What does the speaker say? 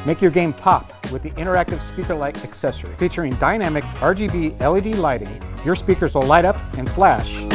Make your game pop with the interactive speaker light accessory. Featuring dynamic RGB LED lighting, your speakers will light up and flash